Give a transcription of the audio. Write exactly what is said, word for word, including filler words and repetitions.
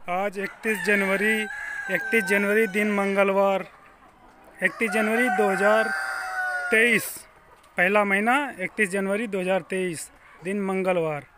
आज इकतीस जनवरी इकतीस जनवरी दिन मंगलवार इकतीस जनवरी दो हज़ार तेईस, पहला महीना इकतीस जनवरी दो हज़ार तेईस दिन मंगलवार।